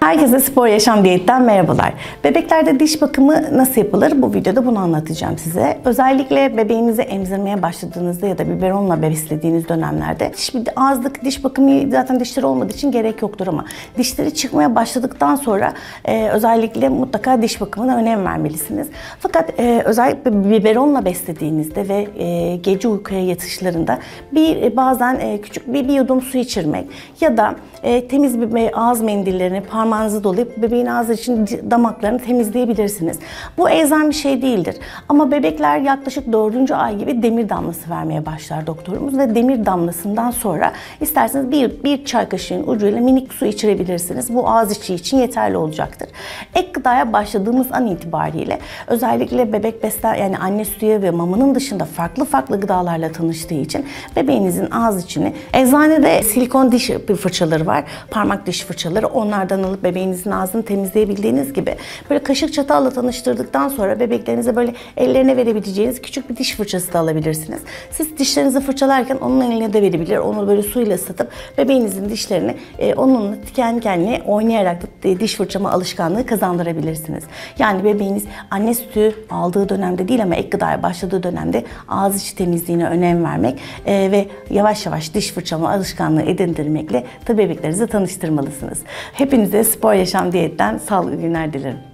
Herkese Spor Yaşam Diyet'ten merhabalar. Bebeklerde diş bakımı nasıl yapılır? Bu videoda bunu anlatacağım size. Özellikle bebeğinizi emzirmeye başladığınızda ya da biberonla beslediğiniz dönemlerde ağızlık diş bakımı zaten dişleri olmadığı için gerek yoktur ama dişleri çıkmaya başladıktan sonra özellikle mutlaka diş bakımına önem vermelisiniz. Fakat özellikle biberonla beslediğinizde ve gece uykuya yatışlarında bazen küçük bir yudum su içirmek ya da temiz bir ağız mendillerini parmağınızı dolayıp bebeğin ağzı için damaklarını temizleyebilirsiniz. Bu elzem bir şey değildir. Ama bebekler yaklaşık 4. ay gibi demir damlası vermeye başlar doktorumuz ve demir damlasından sonra isterseniz bir çay kaşığının ucuyla minik su içirebilirsiniz. Bu ağız içi için yeterli olacaktır. Ek gıdaya başladığımız an itibariyle özellikle bebek yani anne sütü ve mamanın dışında farklı gıdalarla tanıştığı için bebeğinizin ağız içini eczanede silikon diş fırçaları var. Parmak diş fırçaları. Onlardan alıp bebeğinizin ağzını temizleyebildiğiniz gibi böyle kaşık çatalla tanıştırdıktan sonra bebeklerinize böyle ellerine verebileceğiniz küçük bir diş fırçası da alabilirsiniz. Siz dişlerinizi fırçalarken onun eline de verebilir. Onu böyle suyla ısıtıp bebeğinizin dişlerini onunla kendi kendine oynayarak diş fırçama alışkanlığı kazandırabilirsiniz. Yani bebeğiniz anne sütü aldığı dönemde değil ama ek gıdaya başladığı dönemde ağız içi temizliğine önem vermek ve yavaş yavaş diş fırçama alışkanlığı edindirmekle tabii bebeklerinizi tanıştırmalısınız. Hepinize Spor Yaşam Diyet'ten sağlıklı günler dilerim.